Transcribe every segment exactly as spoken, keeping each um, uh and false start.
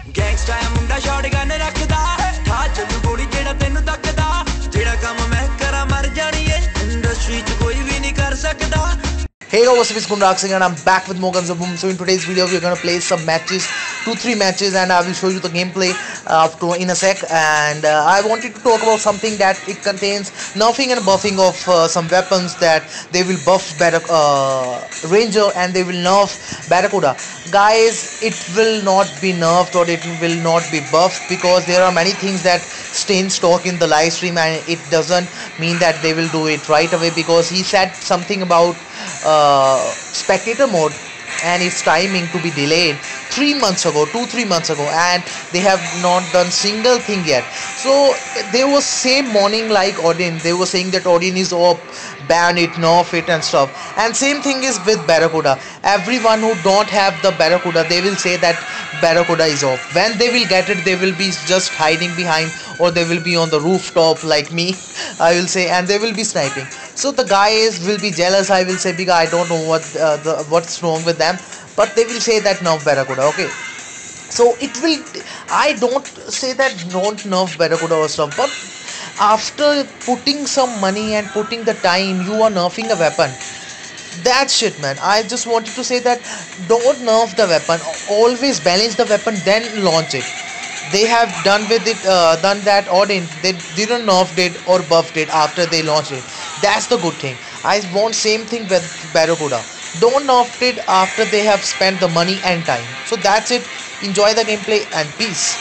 Gangsta है मुंडा shotgun रखदा ठा चलू गोली जेड़ा तेनू तकदा जेड़ा काम मैं करा मर जानी है इंडस्ट्री च कोई भी नहीं कर सकदा. Hey guys, what's up, it's Kunrak Singh and I'm back with more Guns of Boom. So in today's video we're going to play some matches, two three matches, and I will show you the gameplay uh, to, in a sec. And uh, I wanted to talk about something that it contains nerfing and buffing of uh, some weapons, that they will buff Barrac uh, Ranger and they will nerf Barracuda. Guys, it will not be nerfed or it will not be buffed because there are many things that stay in stock in the live stream, and it doesn't mean that they will do it right away, because he said something about uh, spectator mode and its timing to be delayed three months ago, two three months ago, and they have not done single thing yet. So they were same morning like Odin, they were saying that Odin is up, ban it, nerf it and stuff. And same thing is with Barracuda. Everyone who don't have the Barracuda, they will say that Barracuda is off. When they will get it, they will be just hiding behind, or they will be on the rooftop like me, I will say, and they will be sniping. So the guys will be jealous, I will say, because I don't know what uh, the what's wrong with them, but they will say that nerf Barracuda. Okay, so it will, I don't say that don't nerf Barracuda or stuff, but after putting some money and putting the time, you are nerfing a weapon. That's shit, man. I just wanted to say that don't nerf the weapon, always balance the weapon, then launch it. They have done with it, uh, done that Odin. They didn't nerf it or buffed it after they launched it. That's the good thing. I want same thing with Barracuda. Don't nerf it after they have spent the money and time. So that's it. Enjoy the gameplay and peace.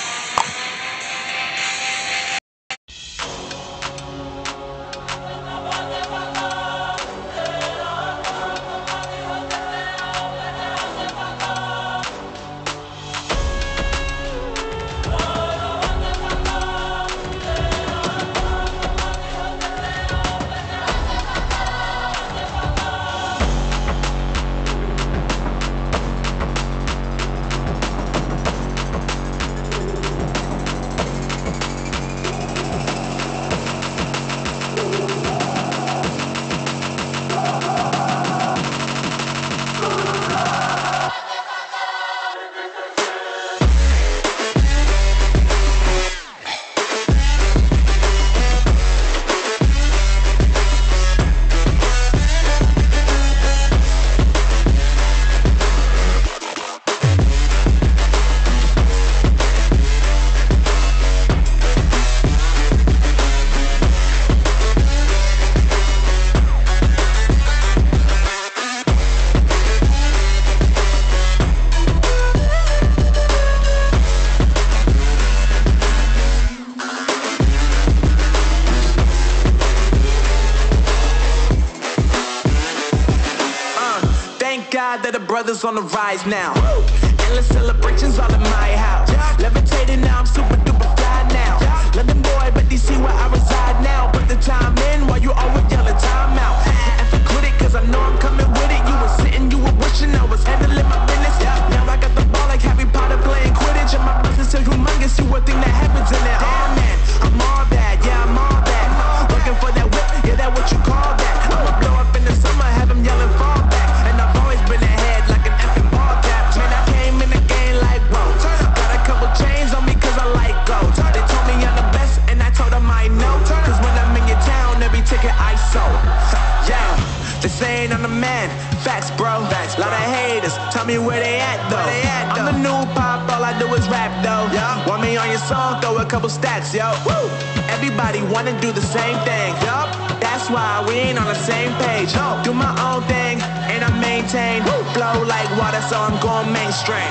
God that the brothers on the rise now. Woo! Endless celebrations all in my house. Yeah. Levitating now, I'm super duper fly now. Yeah. London boy, but they see where I reside now. Put the time in while you always yelling time out. And for quit it, cause I know I'm coming with it. You were sitting, you were wishing I was handling my business. Yeah. Now I got the ball like Harry Potter playing Quidditch. And my brothers so humongous, you would think that happens in it. Oh man, I'm all that, yeah, I'm all that. Looking for that whip, yeah, that what you call that. I'ma blow up in the summer, have them yelling fall back. And I've always been ahead like an effing ball cap. Man, I came in the game like whoa. Got a couple chains on me cause I like gold. They told me I'm the best and I told them I know. Cause when I'm in your town, every ticket I sold. Yeah, they saying I'm the man. Facts, bro. Facts, lot of haters. Tell me where they at though. They at, I'm the new pop, all I do is rap though. Yeah. Want me on your song? Throw a couple stats, yo. Woo. Everybody wanna do the same thing. Yup. That's why we ain't on the same page. No. Do my own thing and I maintain. Woo. Flow like water, so I'm going mainstream.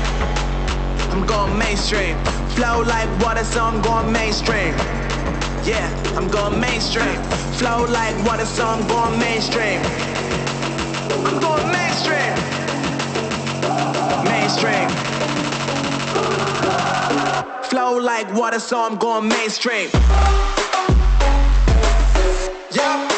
I'm going mainstream. Flow like water, so I'm going mainstream. Yeah, I'm going mainstream. Flow like water, so I'm going mainstream. I'm going mainstream. Mainstream. Flow like water, so I'm going mainstream. Yeah.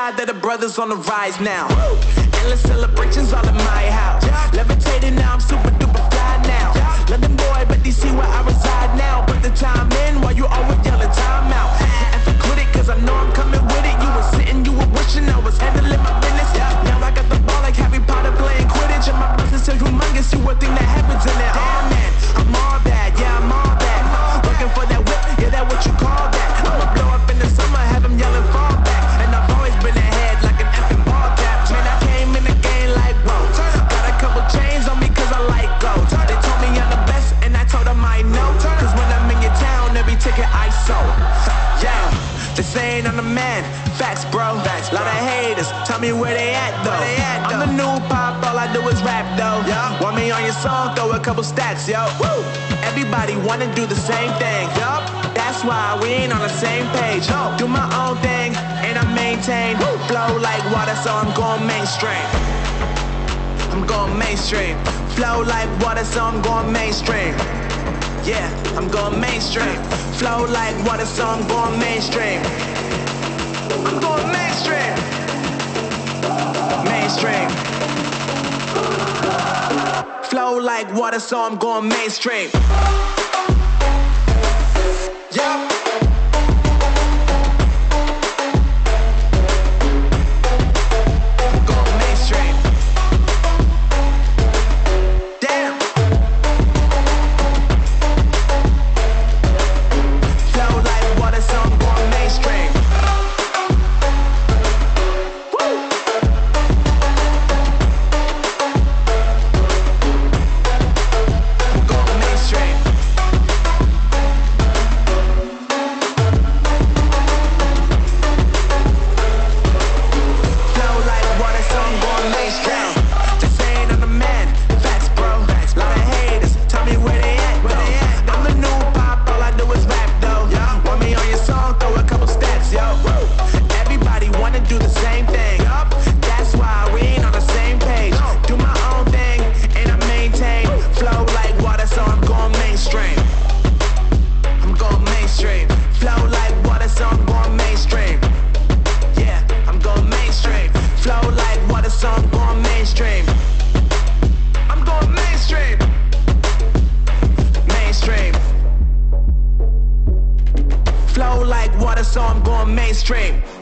that the brothers on the rise now. Endless celebrations all in my house. Levitating now, I'm super duper fly now. London boy, but they see where I reside now. Put the time in while you always yelling time out. And for quit it, cause I know I'm coming with it. You were sitting, you were wishing I was handling my business. Now I got the ball like Harry Potter playing Quidditch. And my business is humongous, you would think that happens in it. Oh man, I'm all that, yeah, I'm all that. Working for that whip, yeah, that what you call that. I'ma blow up in the summer, have them yelling fall back. And I've always been ahead like an effing ball cap. Man, I came in the game like, whoa. Got a couple chains on me cause I like gold. They told me I'm the best and I told them I know. Cause when I'm in your town, every ticket I sold. Yeah, they saying I'm the man. Facts, bro. Facts, lot of haters. Tell me where they at though. They at, I'm the new pop, all I do is rap though. Yeah. Want me on your song, throw a couple stacks, yo. Woo. Everybody wanna do the same thing. Yup. That's why we ain't on the same page. No. Do my own thing and I maintain. Woo. Flow like water, so I'm going mainstream. I'm going mainstream. Flow like water, so I'm going mainstream. Yeah, I'm going mainstream. Flow like water, so I'm going mainstream. I'm going mainstream. Mainstream. Flow like water, so I'm going mainstream. Yeah. So I'm going mainstream.